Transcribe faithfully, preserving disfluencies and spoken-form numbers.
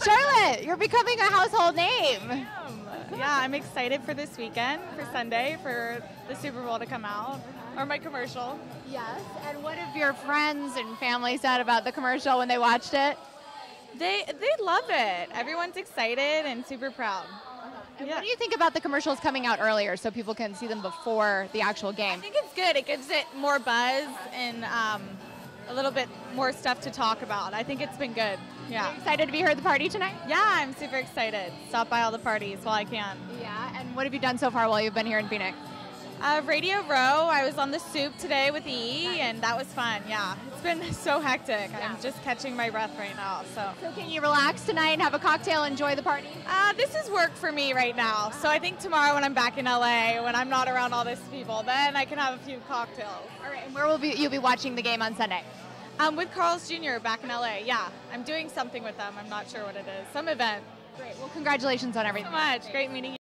Charlotte, you're becoming a household name. Yeah, I'm excited for this weekend, for Sunday, for the Super Bowl to come out, or my commercial. Yes, and what have your friends and family said about the commercial when they watched it? They they love it. Everyone's excited and super proud. And Yeah. what do you think about the commercials coming out earlier so people can see them before the actual I game? think it's good. It gives it more buzz and um, a little bit more stuff to talk about. I think it's been good. Are Yeah. you excited to be here at the party tonight? Yeah, I'm super excited. Stop by all the parties while I can. Yeah, and what have you done so far while you've been here in Phoenix? Uh, Radio Row, I was on the Soup today with E, nice. And that was fun, yeah. It's been so hectic. Yeah. I'm just catching my breath right now, so. So can you relax tonight and have a cocktail, enjoy the party? Uh, this is work for me right now, so I think tomorrow when I'm back in L A, when I'm not around all these people, then I can have a few cocktails. All right, and where will be, you be watching the game on Sunday? Um, with Carl's Junior back in L A, yeah. I'm doing something with them. I'm not sure what it is. Some event. Great, well, congratulations on everything. Thank you so much. Great meeting you.